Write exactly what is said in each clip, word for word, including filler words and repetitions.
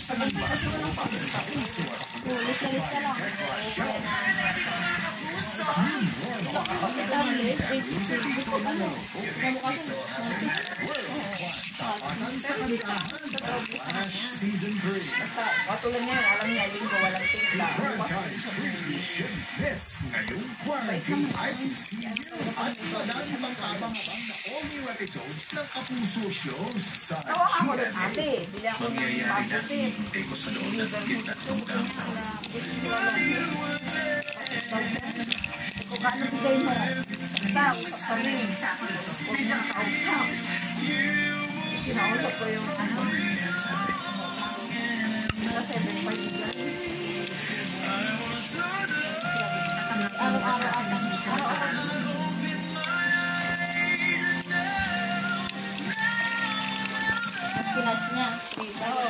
Season three. Katulad niya, alam niya, linggo, walang timpla. Miss ngayong quarantine I P C at madami pang kabang-abang na all-new episodes ng Kapuso Shows sa Oo, ako G rin M A. ate. Bili ako ng Mangyayari na papusin. hinihintay ko sa loob ng gitna ng downtown. Kung paano bigay mo? Sa usap kami. Huwag niyang kausap. Kinausap ko yung ano. Mga seven point lang. Araw-araw ang araw-araw. Pinas niya. Oo.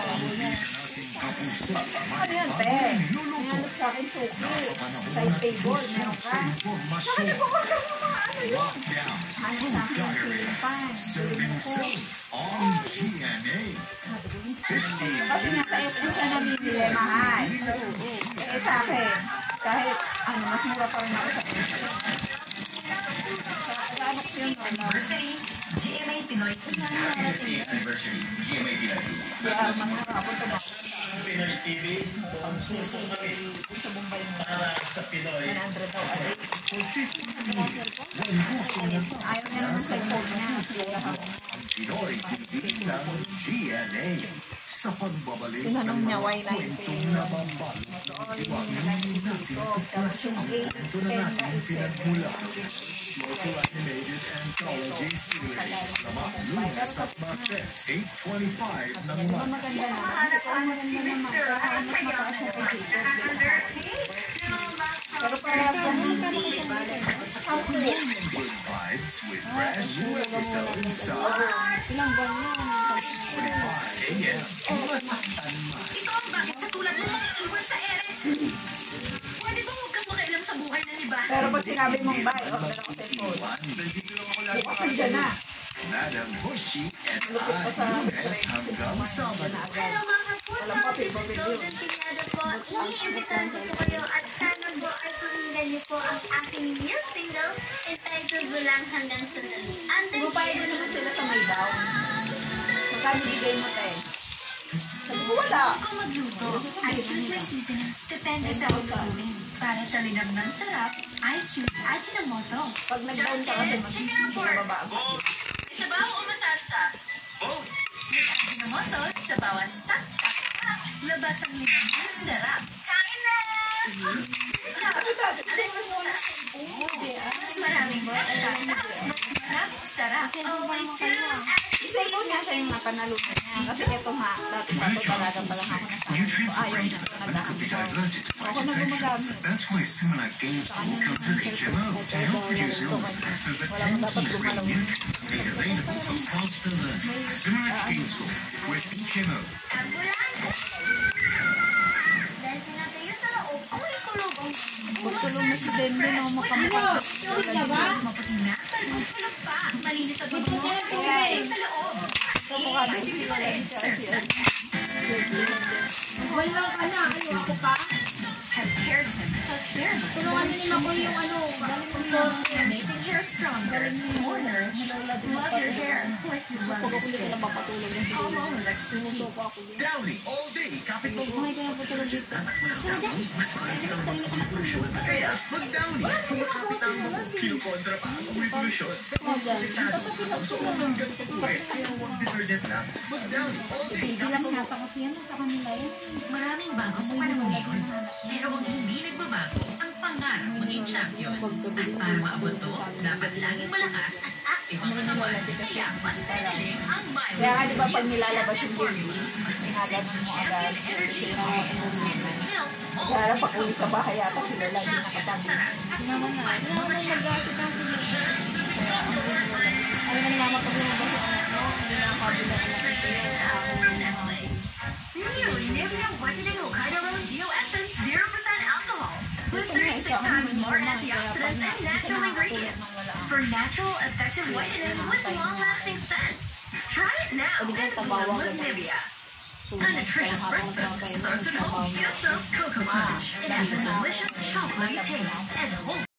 Ano yan, te? Nangyalap sa akin suki. Side table, meron ka. Bakit po ko ka mga ano yun? Hanap sa akin yung ceiling fan. Serving soap on G M A. Kasi nga sa S M siya namimili, mahal. Eh sa akin, kahit ano, mas mura pa rin ako sa S M. Sa anak yun, no? Anniversary, G M A Pinoy. fiftieth anniversary, G M A T V. Kaya mga kapon tumakot. Pinoy T V, ang puso kami Sa Mumbai mo. para sa Pinoy. one hundred daw a day. Ang Ayaw niya naman sa phone niya. Pinoy T V ng G M A sa pagbabalik ng Tinanong niya, mga why kwentong nababalot ng ibang hindi natin tuklasan ang kwento na natin pinagmulan. Local animated anthology series sa mga Lunes at Martes, eight twenty-five ng Diba umaga. maganda naman? Kasi kung maganda naman, kaya mas mataas yung kay pero para sa mga Good vibes with brand new episodes sa ilang buwan na. forty-five A M. Masaktan man. Ito ang bakit sa tulad mo mag-iwan sa ere. Pwede ba huwag kang makialam sa buhay ng iba? Pero pag sinabi mong bye, o dala ko sa phone. Nandito lang ako lagi Bukas nandiyan na. Madam Bushi at Lupit pa sa I, Lunes hanggang Sabado. Hello mga kapuso, Walang papi, this is papi Golden Piñada po. Iniimbitahan ko po kayo at sana po ay pakinggan niyo po ang aking new single entitled Bulang Hanggang Sandali. Under Pumapayag mo naman sila sa may daw. Magkano bigay mo, te? Sabi ko, wala. ko magluto. I choose my seasonings. Depende sa lutuin. Para sa linamnang sarap, I choose Ajinomoto. Pag nag-down ka kasi mas hindi nababago. Isabaw o masarsa? Both. Ajinomoto sa bawat tak-tak-tak. Labas ang linamnang sarap. Kain na! Mas maraming tak-tak. Mas maraming sarap. Always choose Isa-ipon nga siya yung napanalunan niya. Kasi ito nga, dati pa ito talaga palang ako na sa akin. So, ayaw niya ito nagdaan ko. Ako na gumagamit. That's why Similac Games will come to H M O to help reduce illnesses so that Wala mo ten dapat key brain gumalaw. made available for faster learning. Similac Games School with H M O. Dahil pinatayo sa loob, ako'y kulog ang Pagtulong mo si Denver na makamukha sa mas maputi na, talbog kulog pa. Malinis at mabango, pinatayo sa loob. kamukha din sila lang siya. Walang ka na, ano ako pa? Has keratin plus ceramide. Tulungan niyo naman ko yung ano, galing mo yung Making hair stronger, more nourished. Love your hair like you love your Pag-ulit skin. na mapatulog na si All Denver. moment expertise. Puso ko ako din. Downy all day. Kapit mo. Kumain ka na patulog dito. Dapat mo ng Downy. Mas maraming ang mag-polusyon. Kaya mag-Downy. Kung makapit ang mga kinukontra pa ang polusyon. Oh, dyan. Ang sobrang hanggang pag-uwi. Kaya huwag detergent lang. Mag-Downy all day. Hindi lang yata kasi yan sa kanila yan. Maraming bago sa panahon ngayon. Pero ang hindi nagbabago, ang pangarap maging champion. At para maabot to, dapat laging malakas at active ang katawan. Kaya mas pinagaling ang My Kaya nga, di ba, pag Champion nilalabas yung Formula, baby, mas inagad sa mo champion agad. energy Kasi ingredients na- and with milk, all Kaya lang, day pag uwi sa bahay yata, Suot sila ng lagi champion ang nakatabi. sarap at Naman na. sumukbay ng Wala mga naman champion. mag-gasip ang Kaya, ano na naman pag lumabas yung anak mo, hindi na nakabila ng From Nestle. Really, Nivea Whitening Hokkaido Rose Dio Essence zero percent alcohol. With thirty-six times more antioxidants and natural ingredients. For natural, effective whitening with long-lasting scent. Try it now. O, di ba, tabawang With ganun. Nivea. A nutritious breakfast starts at home. Get the Cocoa Crunch. It has a delicious chocolatey taste and whole